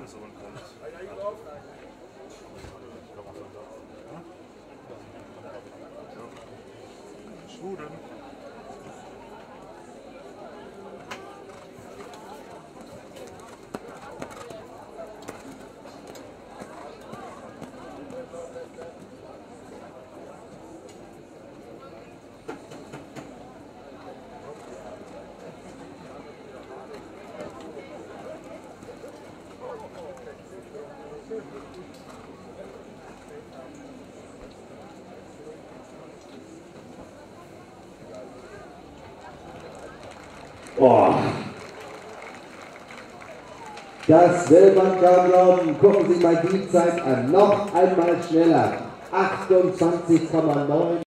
Schwuden. Oh. Das will man kaum glauben. Gucken Sie mal die Zeit an. Noch einmal schneller. 28,9.